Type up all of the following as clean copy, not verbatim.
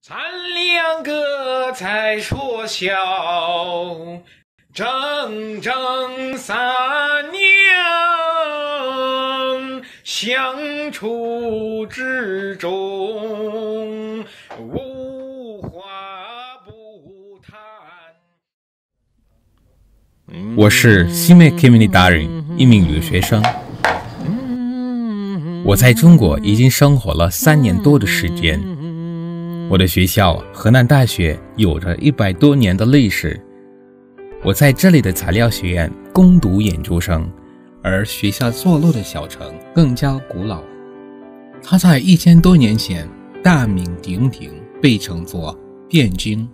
咱两个在说笑，整整3年，相处之中无话不谈。 我是Sime Nkemeni Darrin，一名留学生。我在中国已经生活了3年多的时间。我的学校河南大学有着100多年的历史。我在这里的材料学院攻读研究生，而学校坐落的小城更加古老。它在1000多年前大名鼎鼎，被称作汴京。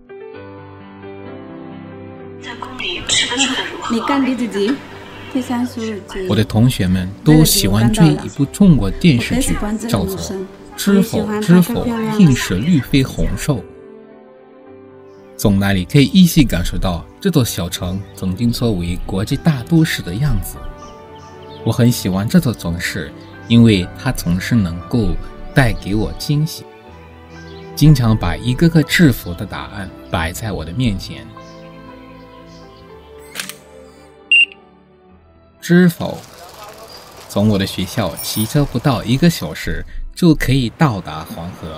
在宫里10分钟的如何？ 你干你自己。 我的同学们都喜欢追一部中国电视剧，叫做《知否知否，应是绿肥红瘦》。从那里可以依稀感受到这座小城曾经作为国际大都市的样子。我很喜欢这座城市，因为它总是能够带给我惊喜，经常把一个个知否的答案摆在我的面前。知否，从我的学校骑车不到1个小时就可以到达黄河。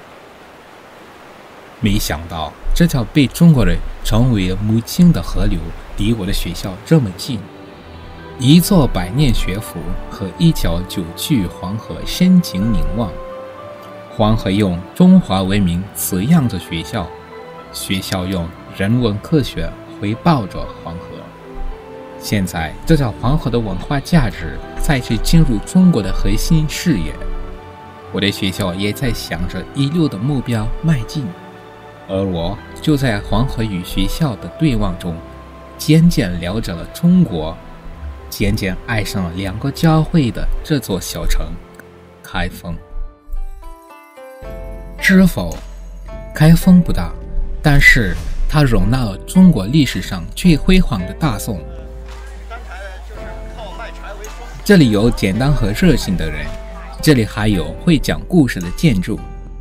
没想到这条被中国人称为母亲的河流离我的学校这么近，一座百年学府和一条久去黄河深情凝望。黄河用中华文明滋养着学校，学校用人文科学回报着黄河。现在这条黄河的文化价值再次进入中国的核心视野，我的学校也在向着一流的目标迈进，而我就在黄河与学校的对望中，渐渐了解了中国，渐渐爱上了2个交汇的这座小城开封。知否，开封不大，但是它容纳了中国历史上最辉煌的大宋。这里有简单和热情的人，这里还有会讲故事的建筑。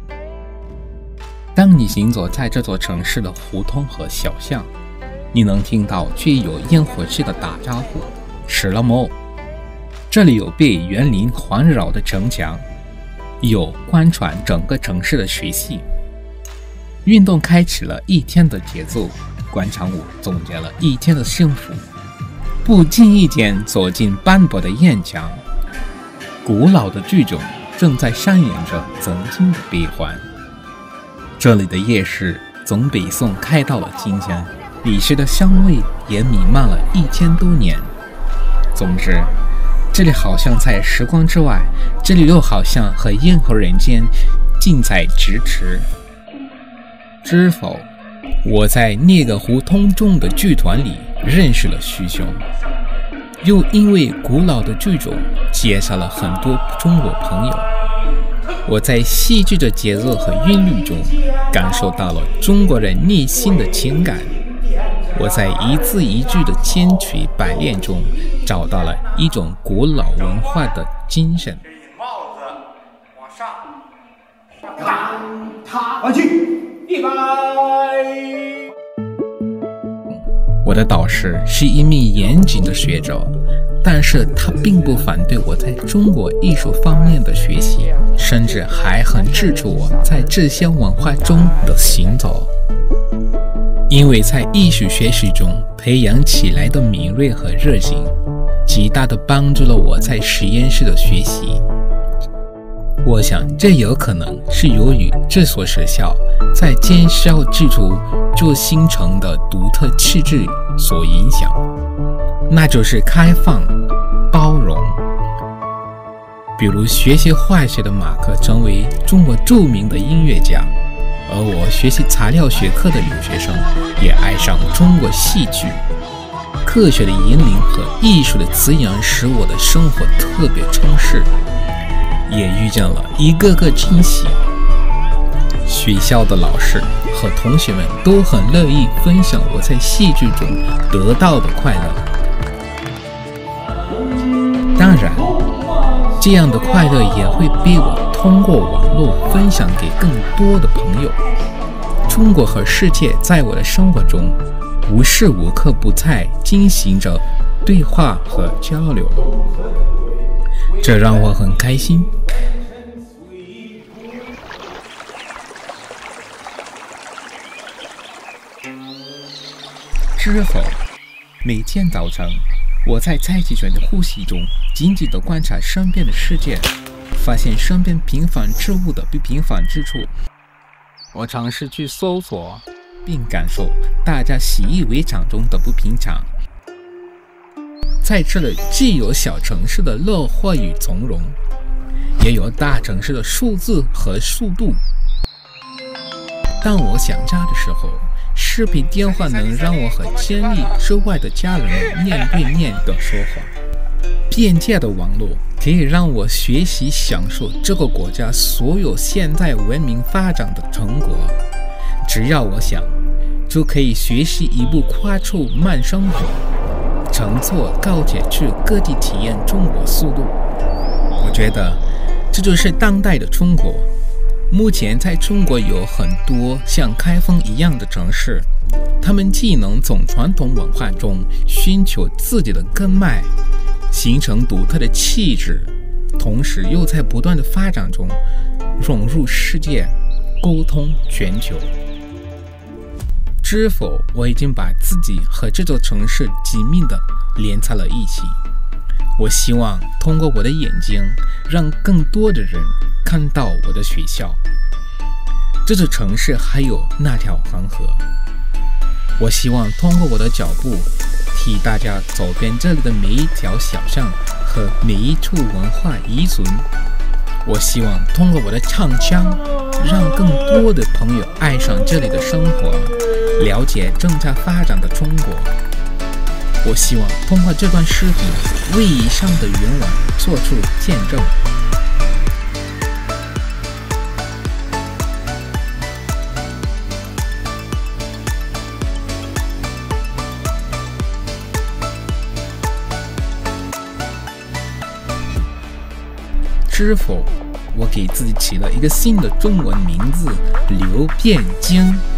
当你行走在这座城市的胡同和小巷，你能听到最有烟火气的打招呼，吃了么？这里有被园林环绕的城墙，有贯穿整个城市的水系。运动开启了一天的节奏，广场舞总结了一天的幸福。不经意间走进斑驳的艳墙，古老的剧种正在上演着曾经的悲欢。这里的夜市从北宋开到了今天，历史的香味也弥漫了1000多年。总之，这里好像在时光之外，这里又好像和任何人间近在咫尺。知否，我在那个胡同中的剧团里认识了师兄，又因为古老的剧种结下了很多中国朋友。我在戏剧的节奏和韵律中感受到了中国人内心的情感，我在一字一句的千锤百炼中找到了一种古老文化的精神。 帽子往上，让他往去，100。 我的导师是一名严谨的学者，但是他并不反对我在中国艺术方面的学习，甚至还很支持我在这些文化中的行走。因为在艺术学习中培养起来的敏锐和热情，极大地帮助了我在实验室的学习。我想这有可能是由于这所学校在建校之初就形成的独特气质所影响，那就是开放、包容。比如学习化学的马克成为中国著名的音乐家，而我学习材料学科的留学生也爱上中国戏剧。科学的引领和艺术的滋养使我的生活特别充实，也遇见了一个个惊喜。学校的老师和同学们都很乐意分享我在戏剧中得到的快乐。当然，这样的快乐也会被我通过网络分享给更多的朋友。中国和世界在我的生活中无时无刻不在进行着对话和交流，这让我很开心。知否？每天早晨，我在太极拳的呼吸中紧紧地观察身边的世界，发现身边平凡之物的不平凡之处。我尝试去搜索并感受大家习以为常中的不平常。在这里既有小城市的乐活与从容，也有大城市的数字和速度。当我想家的时候，视频电话能让我和千里之外的家人们面对面的说话。便捷的网络可以让我学习享受这个国家所有现代文明发展的成果。只要我想，就可以学习一部跨出慢生活，乘坐高铁去各地体验中国速度。我觉得这就是当代的中国。目前在中国有很多像开封一样的城市，他们既能从传统文化中寻求自己的根脉，形成独特的气质，同时又在不断的发展中融入世界，沟通全球。知否？我已经把自己和这座城市紧密地连在了一起。我希望通过我的眼睛，让更多的人看到我的学校，这座城市还有那条黄河。我希望通过我的脚步，替大家走遍这里的每一条小巷和每一处文化遗存。我希望通过我的唱腔，让更多的朋友爱上这里的生活，了解正在发展的中国。我希望通过这段视频，为以上的愿望做出见证。知否？我给自己起了一个新的中文名字刘变京。